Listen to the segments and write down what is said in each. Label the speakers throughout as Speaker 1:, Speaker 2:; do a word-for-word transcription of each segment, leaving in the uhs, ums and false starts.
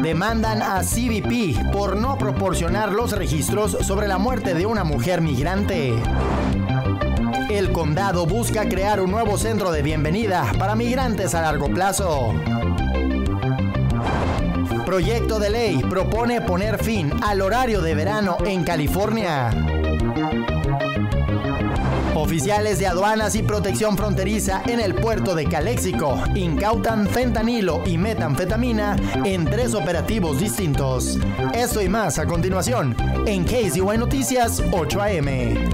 Speaker 1: Demandan a C B P por no proporcionar los registros sobre la muerte de una mujer migrante. El condado busca crear un nuevo centro de bienvenida para migrantes a largo plazo. Proyecto de ley propone poner fin al horario de verano en California. Oficiales de aduanas y protección fronteriza en el puerto de Calexico incautan fentanilo y metanfetamina en tres operativos distintos. Esto y más a continuación en K Z Y Noticias ocho A M.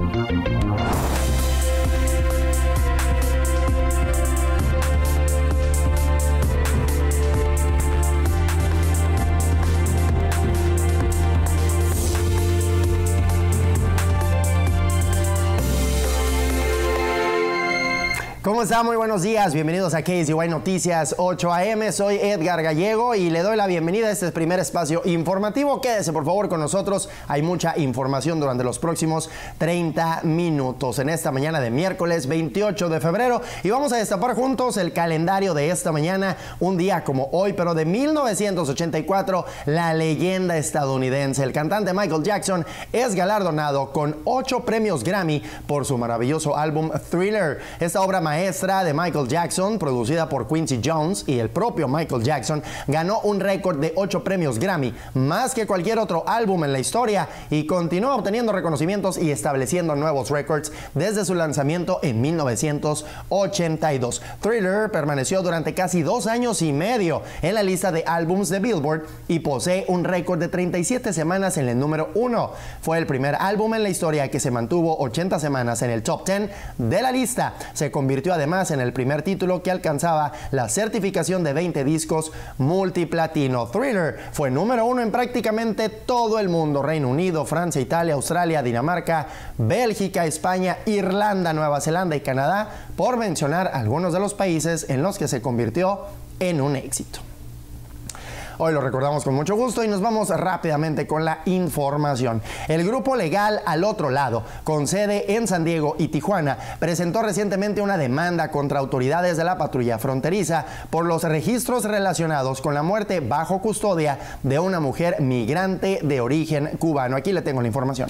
Speaker 1: ¿Cómo está? Muy buenos días, bienvenidos a K Z Y Noticias ocho A M, soy Edgar Gallego y le doy la bienvenida a este primer espacio informativo. Quédese por favor con nosotros, hay mucha información durante los próximos treinta minutos en esta mañana de miércoles veintiocho de febrero y vamos a destapar juntos el calendario de esta mañana, un día como hoy, pero de mil novecientos ochenta y cuatro, la leyenda estadounidense, el cantante Michael Jackson, es galardonado con ocho premios Grammy por su maravilloso álbum Thriller. Esta obra maestra maestra de Michael Jackson, producida por Quincy Jones y el propio Michael Jackson, ganó un récord de ocho premios Grammy, más que cualquier otro álbum en la historia, y continúa obteniendo reconocimientos y estableciendo nuevos récords desde su lanzamiento en mil novecientos ochenta y dos. Thriller permaneció durante casi dos años y medio en la lista de álbums de Billboard y posee un récord de treinta y siete semanas en el número uno. Fue el primer álbum en la historia que se mantuvo ochenta semanas en el top diez de la lista. Se convirtió además en el primer título que alcanzaba la certificación de veinte discos multiplatino. Thriller fue número uno en prácticamente todo el mundo: Reino Unido, Francia, Italia, Australia, Dinamarca, Bélgica, España, Irlanda, Nueva Zelanda y Canadá, por mencionar algunos de los países en los que se convirtió en un éxito. Hoy lo recordamos con mucho gusto y nos vamos rápidamente con la información. El grupo legal Al Otro Lado, con sede en San Diego y Tijuana, presentó recientemente una demanda contra autoridades de la patrulla fronteriza por los registros relacionados con la muerte bajo custodia de una mujer migrante de origen cubano. Aquí le tengo la información.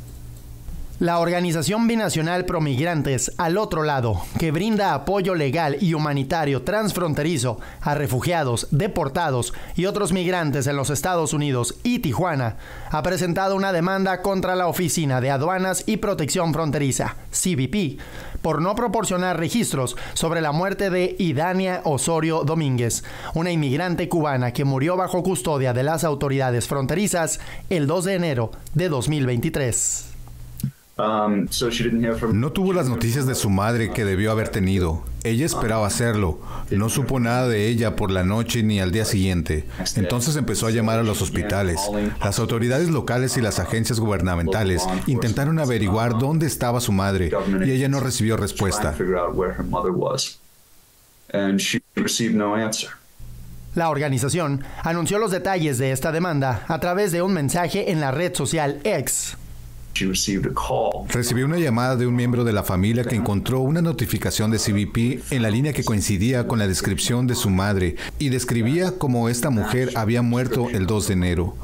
Speaker 1: La organización binacional Promigrantes Al Otro Lado, que brinda apoyo legal y humanitario transfronterizo a refugiados, deportados y otros migrantes en los Estados Unidos y Tijuana, ha presentado una demanda contra la Oficina de Aduanas y Protección Fronteriza, C B P, por no proporcionar registros sobre la muerte de Idania Osorio Domínguez, una inmigrante cubana que murió bajo custodia de las autoridades fronterizas el dos de enero de dos mil veintitrés.
Speaker 2: No tuvo las noticias de su madre que debió haber tenido. Ella esperaba hacerlo. No supo nada de ella por la noche ni al día siguiente. Entonces empezó a llamar a los hospitales. Las autoridades locales y las agencias gubernamentales intentaron averiguar dónde estaba su madre y ella no recibió respuesta.
Speaker 1: La organización anunció los detalles de esta demanda a través de un mensaje en la red social X.
Speaker 2: Recibió una llamada de un miembro de la familia que encontró una notificación de C B P en la línea que coincidía con la descripción de su madre y describía cómo esta mujer había muerto el dos de enero.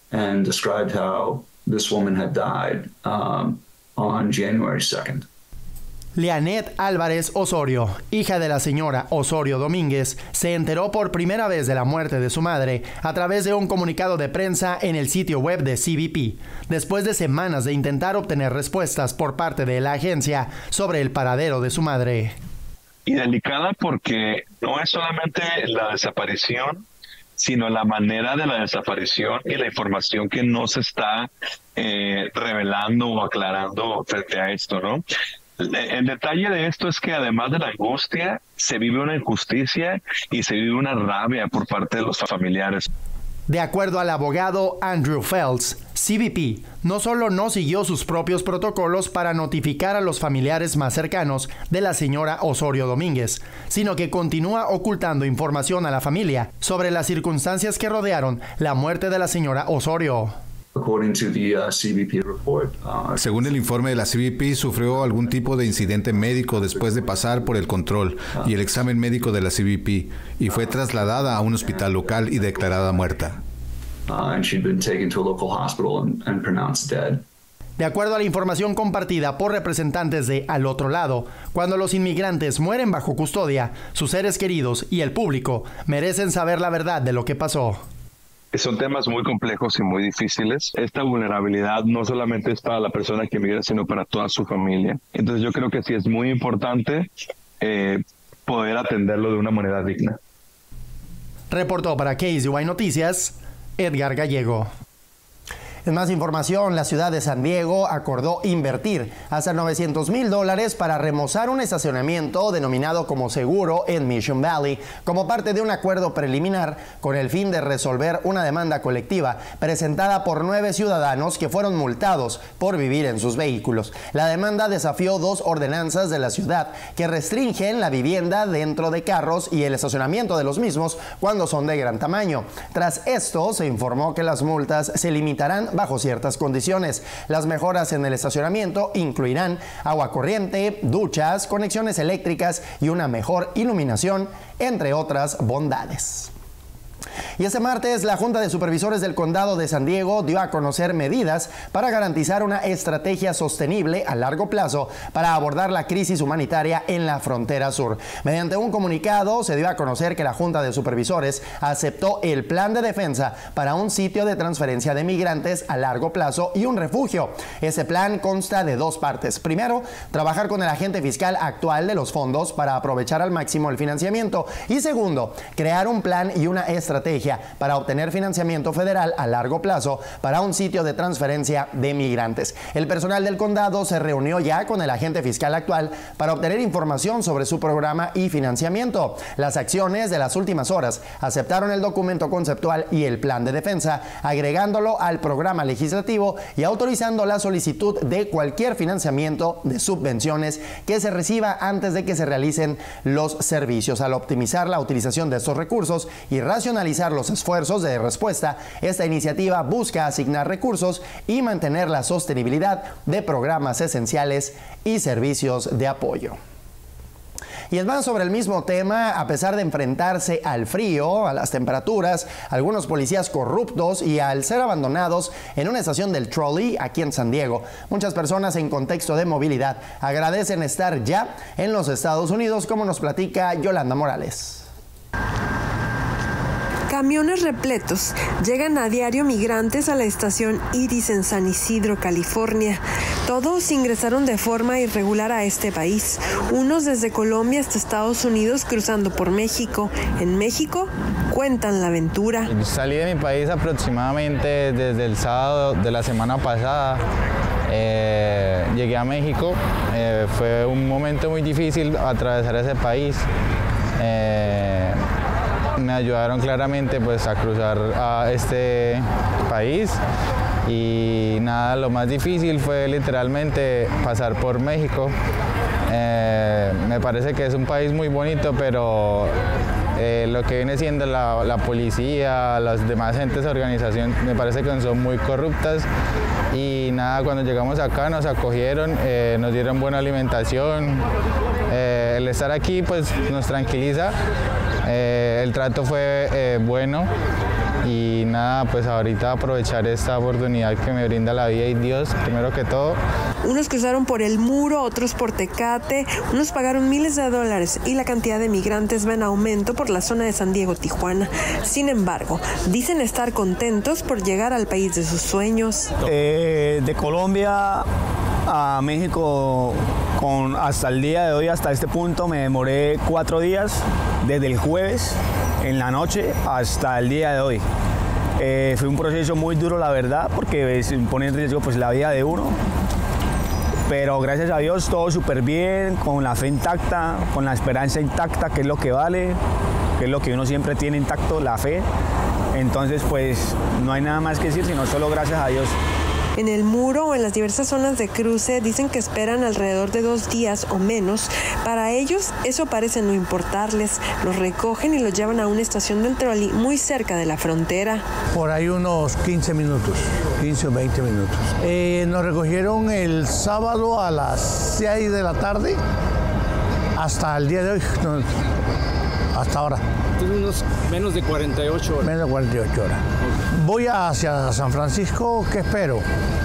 Speaker 1: Leanet Álvarez Osorio, hija de la señora Osorio Domínguez, se enteró por primera vez de la muerte de su madre a través de un comunicado de prensa en el sitio web de C B P, después de semanas de intentar obtener respuestas por parte de la agencia sobre el paradero de su madre.
Speaker 3: Y delicada porque no es solamente la desaparición, sino la manera de la desaparición y la información que no se está eh, revelando o aclarando frente a esto, ¿no? El detalle de esto es que además de la angustia, se vive una injusticia y se vive una rabia por parte de los familiares.
Speaker 1: De acuerdo al abogado Andrew Phelps, C B P no solo no siguió sus propios protocolos para notificar a los familiares más cercanos de la señora Osorio Domínguez, sino que continúa ocultando información a la familia sobre las circunstancias que rodearon la muerte de la señora Osorio.
Speaker 2: Según el informe de la C B P, sufrió algún tipo de incidente médico después de pasar por el control y el examen médico de la C B P y fue trasladada a un hospital local y declarada muerta.
Speaker 4: uh, and she'd been taken to a local hospital and, and pronounced dead.
Speaker 1: De acuerdo a la información compartida por representantes de Al Otro Lado, cuando los inmigrantes mueren bajo custodia, sus seres queridos y el público merecen saber la verdad de lo que pasó.
Speaker 3: Son temas muy complejos y muy difíciles. Esta vulnerabilidad no solamente es para la persona que migra, sino para toda su familia. Entonces yo creo que sí es muy importante eh, poder atenderlo de una manera digna.
Speaker 1: Reportó para K Z Y Noticias, Edgar Gallego. En más información, la ciudad de San Diego acordó invertir hasta novecientos mil dólares para remozar un estacionamiento denominado como Seguro en Mission Valley, como parte de un acuerdo preliminar con el fin de resolver una demanda colectiva presentada por nueve ciudadanos que fueron multados por vivir en sus vehículos. La demanda desafió dos ordenanzas de la ciudad que restringen la vivienda dentro de carros y el estacionamiento de los mismos cuando son de gran tamaño. Tras esto, se informó que las multas se limitarán bajo ciertas condiciones. Las mejoras en el estacionamiento incluirán agua corriente, duchas, conexiones eléctricas y una mejor iluminación, entre otras bondades. Y este martes, la Junta de Supervisores del Condado de San Diego dio a conocer medidas para garantizar una estrategia sostenible a largo plazo para abordar la crisis humanitaria en la frontera sur. Mediante un comunicado, se dio a conocer que la Junta de Supervisores aceptó el plan de defensa para un sitio de transferencia de migrantes a largo plazo y un refugio. Ese plan consta de dos partes. Primero, trabajar con el agente fiscal actual de los fondos para aprovechar al máximo el financiamiento. Y segundo, crear un plan y una estrategia para obtener financiamiento federal a largo plazo para un sitio de transferencia de migrantes. El personal del condado se reunió ya con el agente fiscal actual para obtener información sobre su programa y financiamiento. Las acciones de las últimas horas aceptaron el documento conceptual y el plan de defensa, agregándolo al programa legislativo y autorizando la solicitud de cualquier financiamiento de subvenciones que se reciba antes de que se realicen los servicios. Al optimizar la utilización de estos recursos y racionalizar los esfuerzos de respuesta, esta iniciativa busca asignar recursos y mantener la sostenibilidad de programas esenciales y servicios de apoyo. Y es más, sobre el mismo tema, a pesar de enfrentarse al frío, a las temperaturas, algunos policías corruptos y al ser abandonados en una estación del trolley aquí en San Diego, muchas personas en contexto de movilidad agradecen estar ya en los Estados Unidos, como nos platica Yolanda Morales.
Speaker 5: Camiones repletos llegan a diario migrantes a la estación Iris en San Isidro, California. Todos ingresaron de forma irregular a este país, unos desde Colombia hasta Estados Unidos cruzando por México. En México cuentan la aventura.
Speaker 6: Salí de mi país aproximadamente desde el sábado de la semana pasada. Eh, llegué a México, eh, fue un momento muy difícil atravesar ese país. Eh, me ayudaron claramente pues a cruzar a este país y nada, lo más difícil fue literalmente pasar por México. Eh, me parece que es un país muy bonito, pero eh, lo que viene siendo la, la policía, las demás entes de organización, me parece que son muy corruptas. Y nada, cuando llegamos acá nos acogieron, eh, nos dieron buena alimentación. Eh, el estar aquí pues nos tranquiliza. Eh, el trato fue eh, bueno y nada, pues ahorita aprovechar esta oportunidad que me brinda la vida y Dios, primero que todo.
Speaker 5: Unos cruzaron por el muro, otros por Tecate, unos pagaron miles de dólares y la cantidad de migrantes va en aumento por la zona de San Diego, Tijuana. Sin embargo, dicen estar contentos por llegar al país de sus sueños.
Speaker 7: Eh, de Colombia a México, con, hasta el día de hoy, hasta este punto, me demoré cuatro días, desde el jueves en la noche hasta el día de hoy. Eh, fue un proceso muy duro, la verdad, porque se pone en riesgo pues, la vida de uno. Pero gracias a Dios todo súper bien, con la fe intacta, con la esperanza intacta, que es lo que vale, que es lo que uno siempre tiene intacto, la fe. Entonces pues no hay nada más que decir, sino solo gracias a Dios.
Speaker 5: En el muro o en las diversas zonas de cruce dicen que esperan alrededor de dos días o menos. Para ellos eso parece no importarles. Los recogen y los llevan a una estación del trolley muy cerca de la frontera.
Speaker 8: Por ahí unos quince minutos, quince o veinte minutos. Eh, nos recogieron el sábado a las seis de la tarde hasta el día de hoy. Nos, hasta ahora.
Speaker 9: Tiene unos menos de cuarenta y ocho horas.
Speaker 8: Menos de cuarenta y ocho horas. Voy hacia San Francisco, ¿qué espero?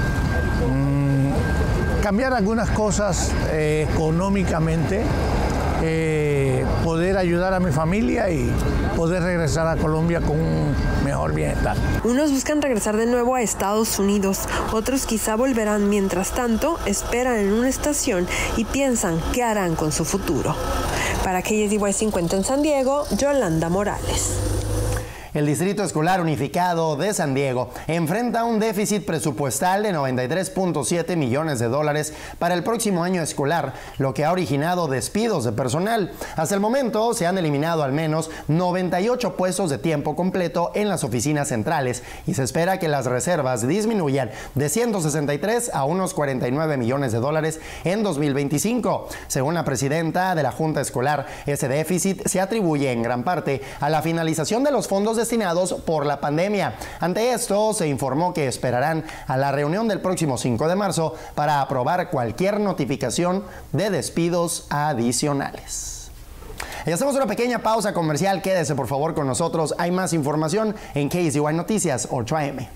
Speaker 8: Mm, cambiar algunas cosas eh, económicamente, eh, poder ayudar a mi familia y poder regresar a Colombia con un mejor bienestar.
Speaker 5: Unos buscan regresar de nuevo a Estados Unidos, otros quizá volverán. Mientras tanto, esperan en una estación y piensan qué harán con su futuro. Para K S D Y cincuenta en San Diego, Yolanda Morales.
Speaker 1: El Distrito Escolar Unificado de San Diego enfrenta un déficit presupuestal de noventa y tres punto siete millones de dólares para el próximo año escolar, lo que ha originado despidos de personal. Hasta el momento se han eliminado al menos noventa y ocho puestos de tiempo completo en las oficinas centrales y se espera que las reservas disminuyan de ciento sesenta y tres a unos cuarenta y nueve millones de dólares en dos mil veinticinco. Según la presidenta de la Junta Escolar, ese déficit se atribuye en gran parte a la finalización de los fondos destinados por la pandemia. Ante esto, se informó que esperarán a la reunión del próximo cinco de marzo para aprobar cualquier notificación de despidos adicionales. Y hacemos una pequeña pausa comercial. Quédese por favor con nosotros. Hay más información en K S D Y Noticias ocho A M.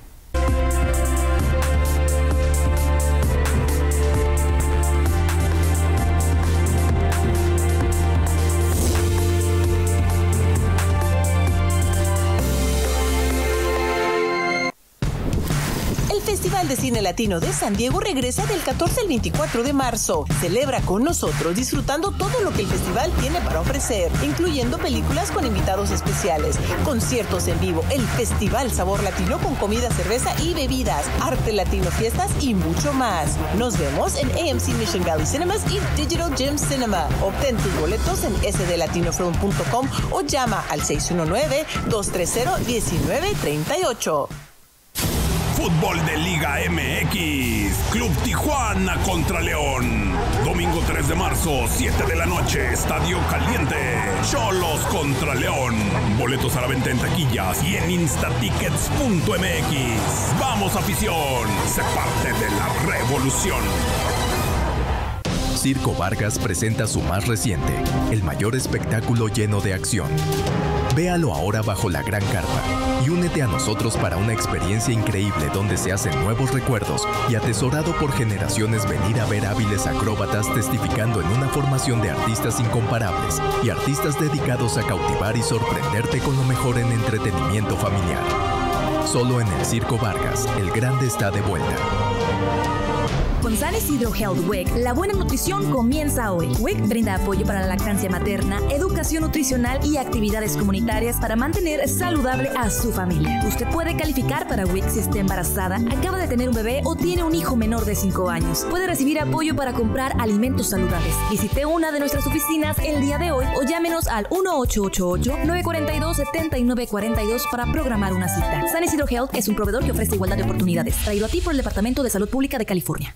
Speaker 10: El Festival de Cine Latino de San Diego regresa del catorce al veinticuatro de marzo. Celebra con nosotros disfrutando todo lo que el festival tiene para ofrecer, incluyendo películas con invitados especiales, conciertos en vivo, el Festival Sabor Latino con comida, cerveza y bebidas, arte latino, fiestas y mucho más. Nos vemos en A M C Mission Valley Cinemas y Digital Gym Cinema. Obtén tus boletos en s d latino film punto com o llama al seis uno nueve, dos tres cero, uno nueve tres ocho.
Speaker 11: Fútbol de Liga M X, Club Tijuana contra León. Domingo tres de marzo, siete de la noche, Estadio Caliente. Xolos contra León. Boletos a la venta en taquillas y en instatickets punto m x. Vamos, afición, sé parte de la revolución.
Speaker 12: Circo Vargas presenta su más reciente, el mayor espectáculo lleno de acción. Véalo ahora bajo la gran carpa y únete a nosotros para una experiencia increíble donde se hacen nuevos recuerdos y atesorado por generaciones venir a ver hábiles acróbatas testificando en una formación de artistas incomparables y artistas dedicados a cautivar y sorprenderte con lo mejor en entretenimiento familiar. Solo en el Circo Vargas, el grande está de vuelta.
Speaker 13: Con San Isidro Health W I C, la buena nutrición comienza hoy. W I C brinda apoyo para la lactancia materna, educación nutricional y actividades comunitarias para mantener saludable a su familia. Usted puede calificar para W I C si está embarazada, acaba de tener un bebé o tiene un hijo menor de cinco años. Puede recibir apoyo para comprar alimentos saludables. Visite una de nuestras oficinas el día de hoy o llámenos al uno ocho ocho ocho, nueve cuatro dos, siete nueve cuatro dos para programar una cita. San Isidro Health es un proveedor que ofrece igualdad de oportunidades. Traído a ti por el Departamento de Salud Pública de California.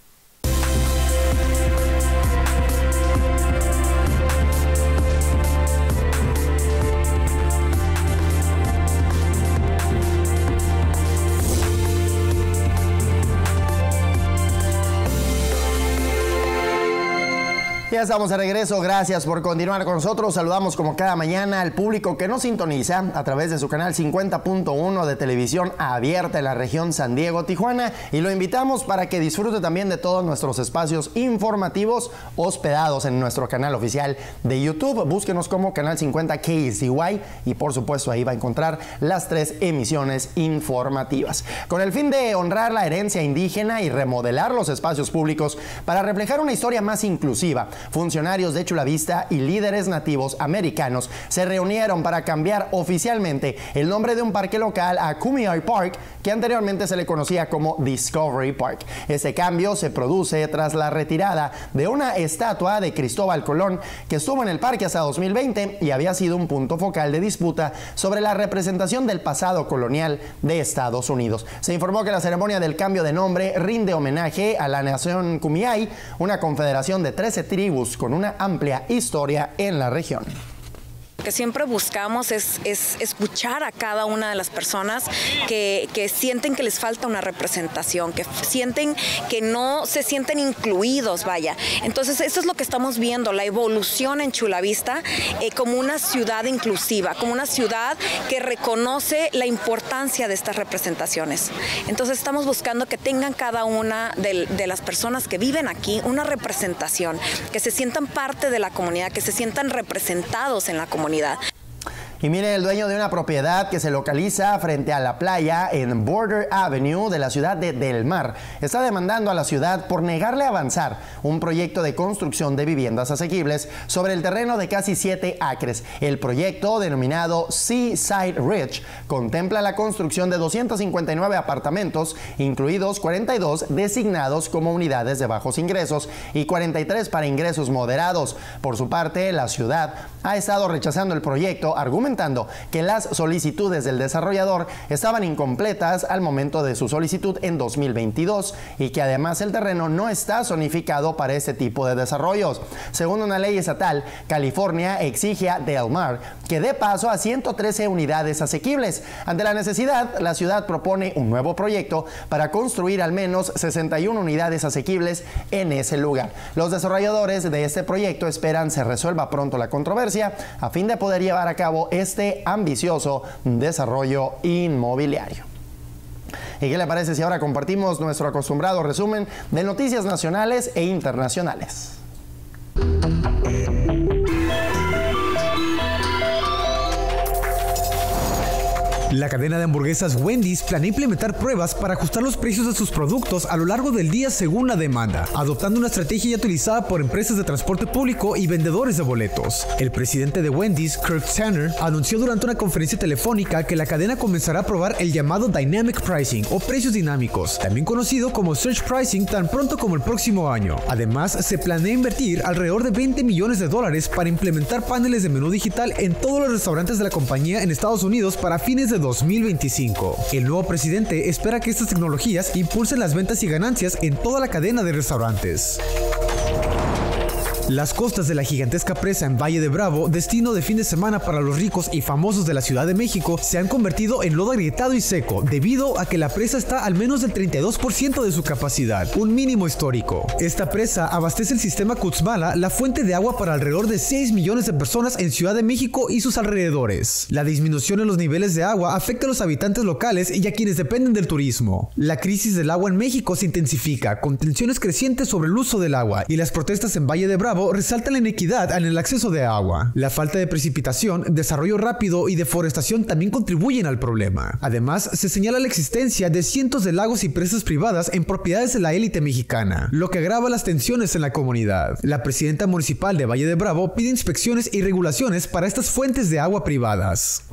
Speaker 1: Ya estamos de regreso, gracias por continuar con nosotros. Saludamos como cada mañana al público que nos sintoniza a través de su canal cincuenta punto uno de televisión abierta en la región San Diego, Tijuana, y lo invitamos para que disfrute también de todos nuestros espacios informativos hospedados en nuestro canal oficial de YouTube. Búsquenos como Canal cincuenta K S D Y y por supuesto ahí va a encontrar las tres emisiones informativas. Con el fin de honrar la herencia indígena y remodelar los espacios públicos para reflejar una historia más inclusiva, funcionarios de Chula Vista y líderes nativos americanos se reunieron para cambiar oficialmente el nombre de un parque local a Kumeyaay Park, que anteriormente se le conocía como Discovery Park. Este cambio se produce tras la retirada de una estatua de Cristóbal Colón que estuvo en el parque hasta dos mil veinte y había sido un punto focal de disputa sobre la representación del pasado colonial de Estados Unidos. Se informó que la ceremonia del cambio de nombre rinde homenaje a la nación Kumeyaay, una confederación de trece tribus con una amplia historia en la región.
Speaker 14: Lo que siempre buscamos es, es escuchar a cada una de las personas que, que sienten que les falta una representación, que sienten que no se sienten incluidos, vaya. Entonces eso es lo que estamos viendo, la evolución en Chula Vista eh, como una ciudad inclusiva, como una ciudad que reconoce la importancia de estas representaciones. Entonces estamos buscando que tengan cada una de, de las personas que viven aquí una representación, que se sientan parte de la comunidad, que se sientan representados en la comunidad.
Speaker 1: Y mire, el dueño de una propiedad que se localiza frente a la playa en Border Avenue de la ciudad de Del Mar está demandando a la ciudad por negarle avanzar un proyecto de construcción de viviendas asequibles sobre el terreno de casi siete acres. El proyecto, denominado Seaside Ridge, contempla la construcción de doscientos cincuenta y nueve apartamentos, incluidos cuarenta y dos designados como unidades de bajos ingresos y cuarenta y tres para ingresos moderados. Por su parte, la ciudad ha estado rechazando el proyecto, argumentando que las solicitudes del desarrollador estaban incompletas al momento de su solicitud en dos mil veintidós y que además el terreno no está zonificado para este tipo de desarrollos. Según una ley estatal, California exige a Del Mar que dé paso a ciento trece unidades asequibles. Ante la necesidad, la ciudad propone un nuevo proyecto para construir al menos sesenta y una unidades asequibles en ese lugar. Los desarrolladores de este proyecto esperan se resuelva pronto la controversia a fin de poder llevar a cabo este ambicioso desarrollo inmobiliario. ¿Y qué le parece si ahora compartimos nuestro acostumbrado resumen de noticias nacionales e internacionales?
Speaker 15: La cadena de hamburguesas Wendy's planea implementar pruebas para ajustar los precios de sus productos a lo largo del día según la demanda, adoptando una estrategia ya utilizada por empresas de transporte público y vendedores de boletos. El presidente de Wendy's, Kirk Tanner, anunció durante una conferencia telefónica que la cadena comenzará a probar el llamado Dynamic Pricing o precios dinámicos, también conocido como Surge Pricing, tan pronto como el próximo año. Además, se planea invertir alrededor de veinte millones de dólares para implementar paneles de menú digital en todos los restaurantes de la compañía en Estados Unidos para fines de dos mil veinticinco. El nuevo presidente espera que estas tecnologías impulsen las ventas y ganancias en toda la cadena de restaurantes. Las costas de la gigantesca presa en Valle de Bravo, destino de fin de semana para los ricos y famosos de la Ciudad de México, se han convertido en lodo agrietado y seco debido a que la presa está al menos del treinta y dos por ciento de su capacidad, un mínimo histórico. Esta presa abastece el sistema Cutzmala, la fuente de agua para alrededor de seis millones de personas en Ciudad de México y sus alrededores. La disminución en los niveles de agua afecta a los habitantes locales y a quienes dependen del turismo. La crisis del agua en México se intensifica, con tensiones crecientes sobre el uso del agua, y las protestas en Valle de Bravo resaltan la inequidad en el acceso de agua. La falta de precipitación, desarrollo rápido y deforestación también contribuyen al problema. Además, se señala la existencia de cientos de lagos y presas privadas en propiedades de la élite mexicana, lo que agrava las tensiones en la comunidad. La presidenta municipal de Valle de Bravo pide inspecciones y regulaciones para estas fuentes de agua privadas.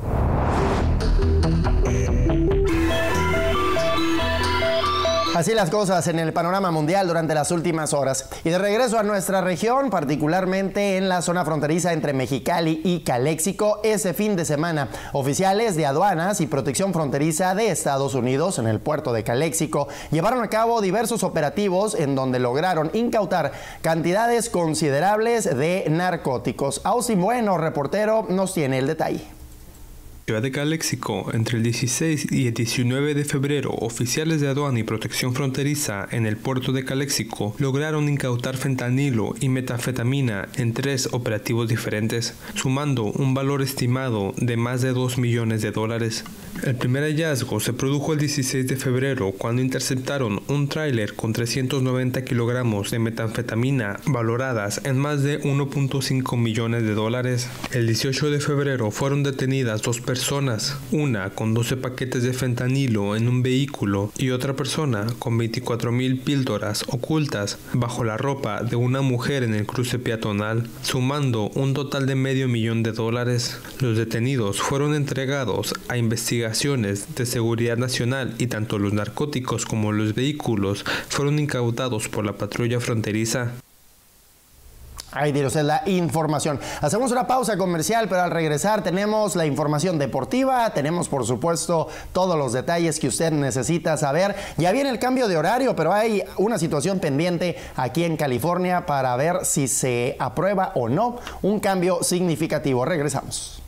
Speaker 1: Así las cosas en el panorama mundial durante las últimas horas. Y de regreso a nuestra región, particularmente en la zona fronteriza entre Mexicali y Caléxico, ese fin de semana, oficiales de aduanas y protección fronteriza de Estados Unidos en el puerto de Caléxico llevaron a cabo diversos operativos en donde lograron incautar cantidades considerables de narcóticos. Austin Bueno, reportero, nos tiene el detalle.
Speaker 16: Ciudad de Caléxico, entre el dieciséis y el diecinueve de febrero, oficiales de aduana y protección fronteriza en el puerto de Caléxico lograron incautar fentanilo y metanfetamina en tres operativos diferentes, sumando un valor estimado de más de dos millones de dólares. El primer hallazgo se produjo el dieciséis de febrero cuando interceptaron un tráiler con trescientos noventa kilogramos de metanfetamina valoradas en más de uno punto cinco millones de dólares. El dieciocho de febrero fueron detenidas dos personas personas, una con doce paquetes de fentanilo en un vehículo y otra persona con veinticuatro mil píldoras ocultas bajo la ropa de una mujer en el cruce peatonal, sumando un total de medio millón de dólares. Los detenidos fueron entregados a investigaciones de seguridad nacional y tanto los narcóticos como los vehículos fueron incautados por la patrulla fronteriza.
Speaker 1: Ahí tiene usted la información. Hacemos una pausa comercial, pero al regresar tenemos la información deportiva, tenemos por supuesto todos los detalles que usted necesita saber. Ya viene el cambio de horario, pero hay una situación pendiente aquí en California para ver si se aprueba o no un cambio significativo. Regresamos.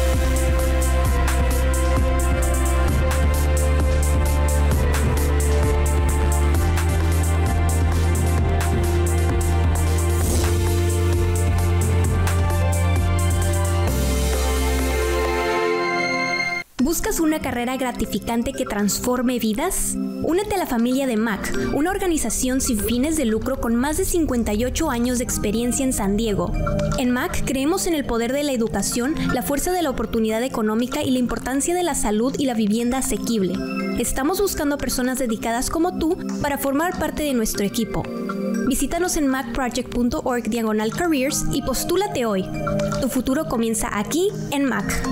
Speaker 17: ¿Buscas una carrera gratificante que transforme vidas? Únete a la familia de M A C, una organización sin fines de lucro con más de cincuenta y ocho años de experiencia en San Diego. En M A C creemos en el poder de la educación, la fuerza de la oportunidad económica y la importancia de la salud y la vivienda asequible. Estamos buscando personas dedicadas como tú para formar parte de nuestro equipo. Visítanos en macproject punto org diagonal careers y postúlate hoy. Tu futuro comienza aquí en M A C.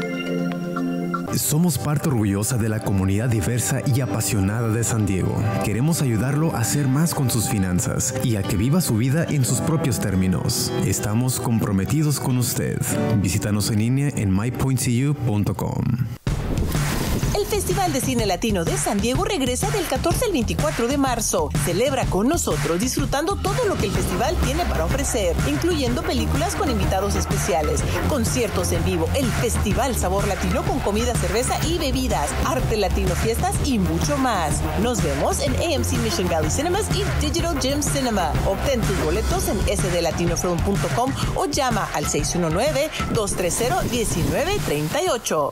Speaker 18: Somos parte orgullosa de la comunidad diversa y apasionada de San Diego. Queremos ayudarlo a hacer más con sus finanzas y a que viva su vida en sus propios términos. Estamos comprometidos con usted. Visítanos en línea en my point c u punto com.
Speaker 10: El Festival de Cine Latino de San Diego regresa del catorce al veinticuatro de marzo. Celebra con nosotros disfrutando todo lo que el festival tiene para ofrecer, incluyendo películas con invitados especiales, conciertos en vivo, el Festival Sabor Latino con comida, cerveza y bebidas, arte latino, fiestas y mucho más. Nos vemos en A M C Mission Valley Cinemas y Digital Gym Cinema. Obtén tus boletos en s d latino film punto com o llama al seis uno nueve, dos tres cero, uno nueve tres ocho.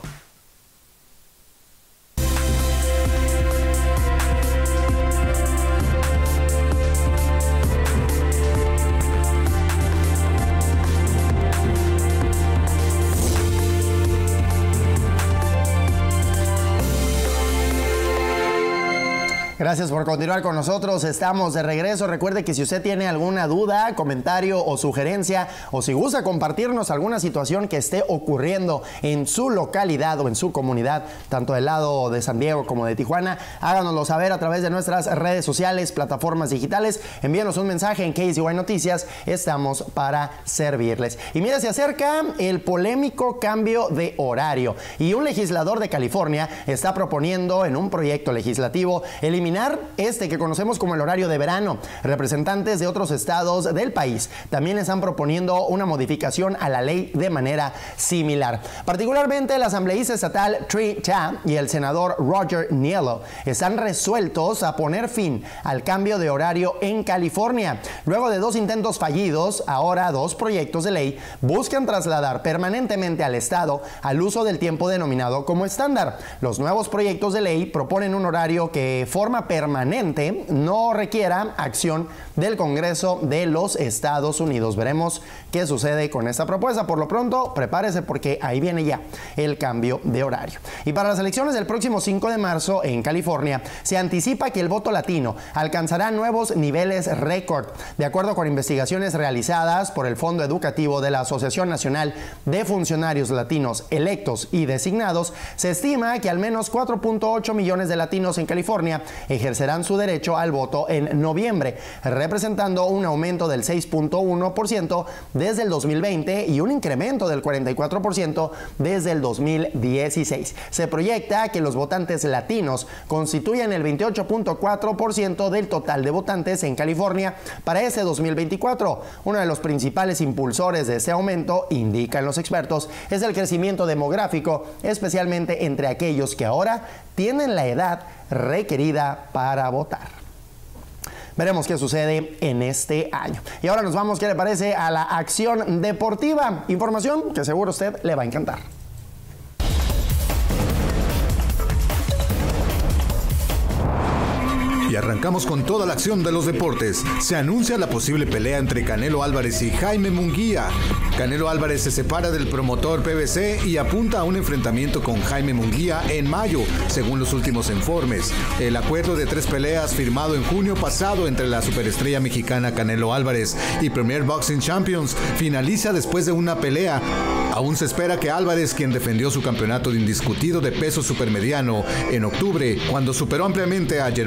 Speaker 1: Gracias por continuar con nosotros. Estamos de regreso. Recuerde que si usted tiene alguna duda, comentario o sugerencia, o si gusta compartirnos alguna situación que esté ocurriendo en su localidad o en su comunidad, tanto del lado de San Diego como de Tijuana, háganoslo saber a través de nuestras redes sociales, plataformas digitales. Envíenos un mensaje en K Z Y Noticias. Estamos para servirles. Y mire, se acerca el polémico cambio de horario. Y un legislador de California está proponiendo en un proyecto legislativo eliminar este que conocemos como el horario de verano. Representantes de otros estados del país también están proponiendo una modificación a la ley de manera similar. Particularmente el asambleísta estatal Tree Cha y el senador Roger Niello están resueltos a poner fin al cambio de horario en California. Luego de dos intentos fallidos, ahora dos proyectos de ley buscan trasladar permanentemente al estado al uso del tiempo denominado como estándar. Los nuevos proyectos de ley proponen un horario que forma permanente no requiera acción del Congreso de los Estados Unidos. Veremos qué sucede con esta propuesta. Por lo pronto, prepárese porque ahí viene ya el cambio de horario. Y para las elecciones del próximo cinco de marzo en California, se anticipa que el voto latino alcanzará nuevos niveles récord. De acuerdo con investigaciones realizadas por el Fondo Educativo de la Asociación Nacional de Funcionarios Latinos Electos y Designados, se estima que al menos cuatro punto ocho millones de latinos en California ejercerán su derecho al voto en noviembre, representando un aumento del seis punto uno por ciento desde el dos mil veinte y un incremento del cuarenta y cuatro por ciento desde el dos mil dieciséis. Se proyecta que los votantes latinos constituyen el veintiocho punto cuatro por ciento del total de votantes en California para ese dos mil veinticuatro. Uno de los principales impulsores de ese aumento, indican los expertos, es el crecimiento demográfico, especialmente entre aquellos que ahora tienen la edad requerida para votar. Veremos qué sucede en este año. Y ahora nos vamos, ¿qué le parece?, a la acción deportiva. Información que seguro a usted le va a encantar.
Speaker 2: Y arrancamos con toda la acción de los deportes. Se anuncia la posible pelea entre Canelo Álvarez y Jaime Munguía. Canelo Álvarez se separa del promotor P B C y apunta a un enfrentamiento con Jaime Munguía en mayo, según los últimos informes. El acuerdo de tres peleas firmado en junio pasado entre la superestrella mexicana Canelo Álvarez y Premier Boxing Champions finaliza después de una pelea. Aún se espera que Álvarez, quien defendió su campeonato indiscutido de peso supermediano en octubre, cuando superó ampliamente a Jermell Charlo,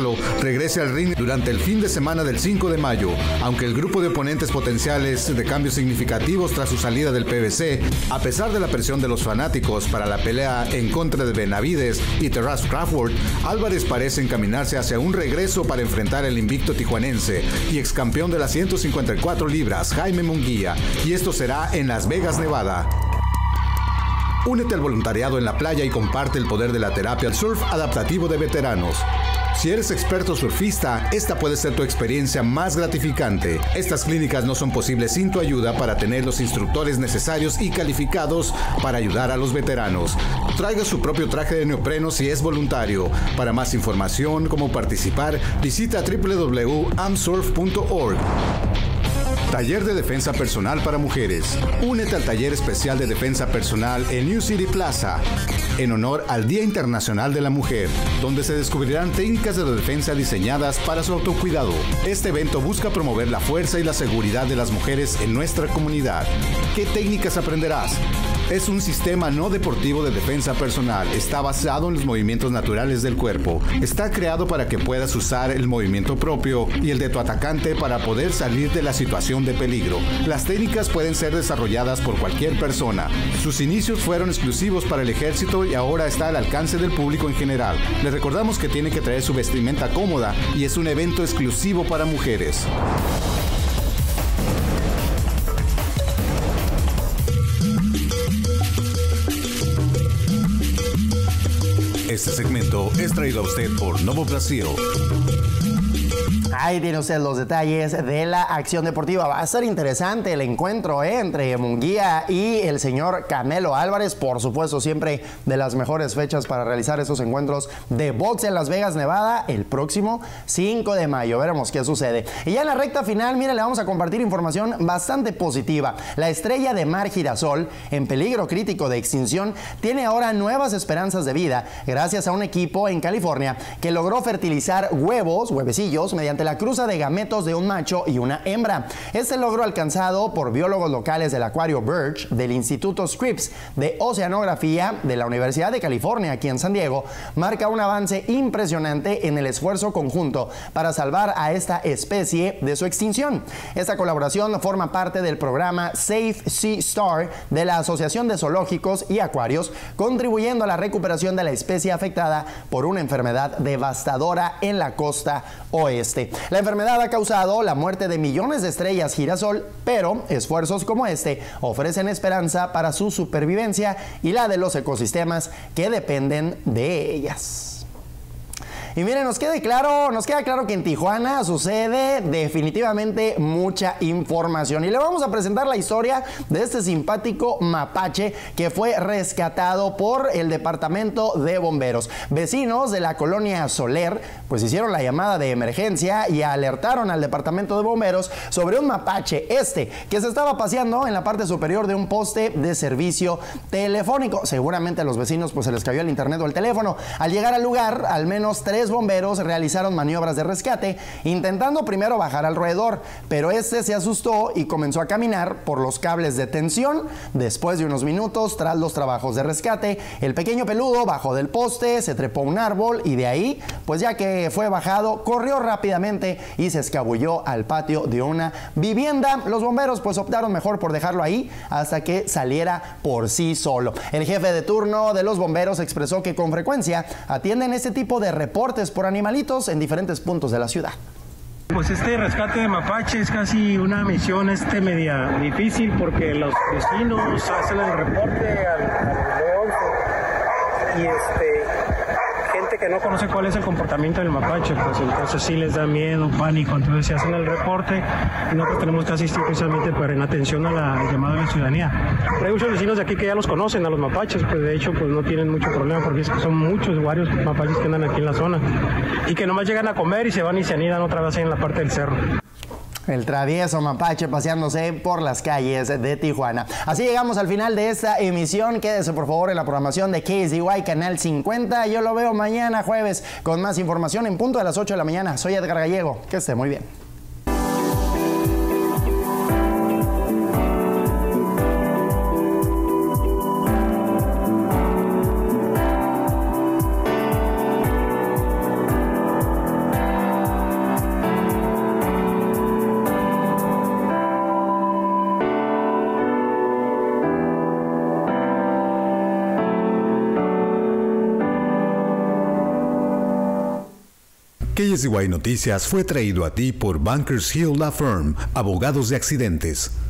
Speaker 2: Canelo regrese al ring durante el fin de semana del cinco de mayo, aunque el grupo de oponentes potenciales de cambios significativos tras su salida del P B C, a pesar de la presión de los fanáticos para la pelea en contra de Benavides y Terence Crawford, Álvarez parece encaminarse hacia un regreso para enfrentar al invicto tijuanense y excampeón de las ciento cincuenta y cuatro libras, Jaime Munguía, y esto será en Las Vegas, Nevada. Únete al voluntariado en la playa y comparte el poder de la terapia al surf adaptativo de veteranos. Si eres experto surfista, esta puede ser tu experiencia más gratificante. Estas clínicas no son posibles sin tu ayuda para tener los instructores necesarios y calificados para ayudar a los veteranos. Traiga su propio traje de neopreno si es voluntario. Para más información, cómo participar, visita doble u doble u doble u punto amsurf punto org. Taller de Defensa Personal para Mujeres. Únete al Taller Especial de Defensa Personal en New City Plaza, en honor al Día Internacional de la Mujer, donde se descubrirán técnicas de defensa diseñadas para su autocuidado. Este evento busca promover la fuerza y la seguridad de las mujeres en nuestra comunidad. ¿Qué técnicas aprenderás? Es un sistema no deportivo de defensa personal. Está basado en los movimientos naturales del cuerpo. Está creado para que puedas usar el movimiento propio y el de tu atacante para poder salir de la situación de peligro. Las técnicas pueden ser desarrolladas por cualquier persona. Sus inicios fueron exclusivos para el ejército y ahora está al alcance del público en general. Les recordamos que tiene que traer su vestimenta cómoda y es un evento exclusivo para mujeres. Este segmento es traído a usted por Novo Brasil.
Speaker 1: Ahí tiene usted los detalles de la acción deportiva. Va a ser interesante el encuentro ¿eh? entre Munguía y el señor Canelo Álvarez. Por supuesto, siempre de las mejores fechas para realizar esos encuentros de box en Las Vegas, Nevada, el próximo cinco de mayo. Veremos qué sucede. Y ya en la recta final, mire, le vamos a compartir información bastante positiva. La estrella de mar girasol, en peligro crítico de extinción, tiene ahora nuevas esperanzas de vida gracias a un equipo en California que logró fertilizar huevos, huevecillos, mediante la cruza de gametos de un macho y una hembra. Este logro alcanzado por biólogos locales del acuario Birch del Instituto Scripps de Oceanografía de la Universidad de California aquí en San Diego marca un avance impresionante en el esfuerzo conjunto para salvar a esta especie de su extinción. Esta colaboración forma parte del programa Safe Sea Star de la Asociación de Zoológicos y Acuarios, contribuyendo a la recuperación de la especie afectada por una enfermedad devastadora en la costa oeste. La enfermedad ha causado la muerte de millones de estrellas girasol, pero esfuerzos como este ofrecen esperanza para su supervivencia y la de los ecosistemas que dependen de ellas. Y miren, nos queda claro, nos queda claro que en Tijuana sucede definitivamente mucha información. Y le vamos a presentar la historia de este simpático mapache que fue rescatado por el Departamento de Bomberos. Vecinos de la colonia Soler, pues hicieron la llamada de emergencia y alertaron al Departamento de Bomberos sobre un mapache este que se estaba paseando en la parte superior de un poste de servicio telefónico. Seguramente a los vecinos pues se les cayó el internet o el teléfono. Al llegar al lugar, al menos tres bomberos realizaron maniobras de rescate, intentando primero bajar al roedor, pero este se asustó y comenzó a caminar por los cables de tensión. Después de unos minutos, tras los trabajos de rescate, el pequeño peludo bajó del poste, se trepó a un árbol y de ahí, pues ya que fue bajado, corrió rápidamente y se escabulló al patio de una vivienda. Los bomberos pues optaron mejor por dejarlo ahí hasta que saliera por sí solo. El jefe de turno de los bomberos expresó que con frecuencia atienden este tipo de reportes por animalitos en diferentes puntos de la ciudad.
Speaker 19: Pues este rescate de mapache es casi una misión este media difícil porque los vecinos hacen el reporte al, al león y este gente que no conoce cuál es el comportamiento del mapache, pues entonces sí les da miedo, pánico, entonces se hacen el reporte y nosotros tenemos que asistir precisamente para en atención a la llamada de la ciudadanía. Pero hay muchos vecinos de aquí que ya los conocen a los mapaches, pues de hecho pues no tienen mucho problema porque es que son muchos, varios mapaches que andan aquí en la zona y que nomás llegan a comer y se van y se anidan otra vez en la parte del cerro.
Speaker 1: El travieso mapache paseándose por las calles de Tijuana. Así llegamos al final de esta emisión. Quédese por favor en la programación de K S D Y Canal cincuenta. Yo lo veo mañana jueves con más información en punto de las ocho de la mañana. Soy Edgar Gallego. Que esté muy bien.
Speaker 2: K S Y Noticias fue traído a ti por Bankers Hill Law Firm, abogados de accidentes.